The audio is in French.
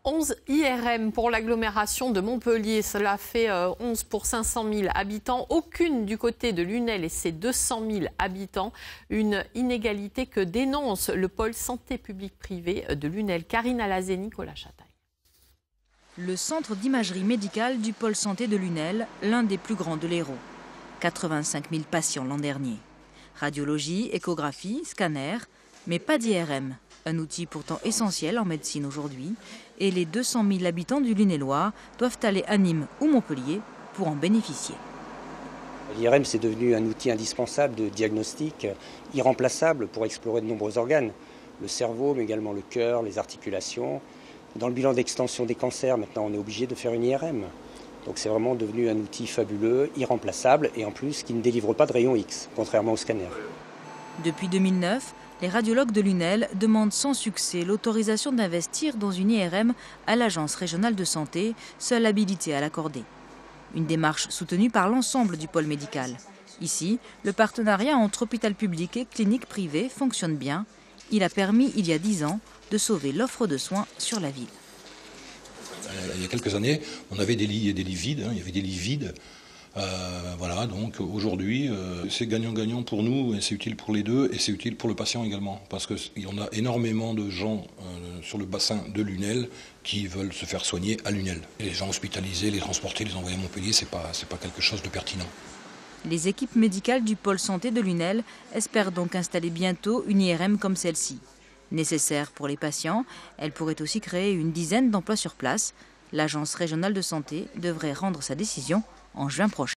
11 IRM pour l'agglomération de Montpellier. Cela fait 11 pour 500 000 habitants. Aucune du côté de Lunel et ses 200 000 habitants. Une inégalité que dénonce le pôle santé publique privée de Lunel. Karine Alazé, Nicolas Chataille. Le centre d'imagerie médicale du pôle santé de Lunel, l'un des plus grands de l'Hérault. 85 000 patients l'an dernier. Radiologie, échographie, scanner, mais pas d'IRM. Un outil pourtant essentiel en médecine aujourd'hui. Et les 200 000 habitants du Lunélois doivent aller à Nîmes ou Montpellier pour en bénéficier. L'IRM, c'est devenu un outil indispensable de diagnostic, irremplaçable pour explorer de nombreux organes. Le cerveau, mais également le cœur, les articulations. Dans le bilan d'extension des cancers, maintenant, on est obligé de faire une IRM. Donc c'est vraiment devenu un outil fabuleux, irremplaçable et en plus qui ne délivre pas de rayon X, contrairement au scanner. Depuis 2009, les radiologues de Lunel demandent sans succès l'autorisation d'investir dans une IRM à l'Agence régionale de santé, seule habilitée à l'accorder. Une démarche soutenue par l'ensemble du pôle médical. Ici, le partenariat entre hôpital public et clinique privée fonctionne bien. Il a permis, il y a 10 ans, de sauver l'offre de soins sur la ville. Il y a quelques années, on avait des lits et des lits vides, il y avait des lits vides. Voilà, donc aujourd'hui, c'est gagnant-gagnant pour nous, et c'est utile pour les deux, et c'est utile pour le patient également. Parce qu'il y en a énormément de gens sur le bassin de Lunel qui veulent se faire soigner à Lunel. Et les gens hospitalisés, les transporter, les envoyer à Montpellier, c'est pas quelque chose de pertinent. Les équipes médicales du pôle santé de Lunel espèrent donc installer bientôt une IRM comme celle-ci. Nécessaire pour les patients, elle pourrait aussi créer une dizaine d'emplois sur place. L'Agence régionale de santé devrait rendre sa décision en juin prochain.